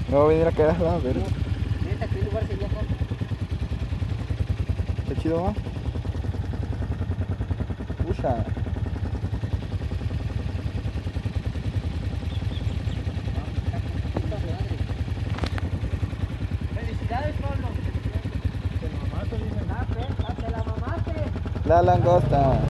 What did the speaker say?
No va a venir a caer a ver. Neta, ¿qué lugar sería acá? Está chido, ¿no? Pucha. Felicidades, Pablo. La langosta.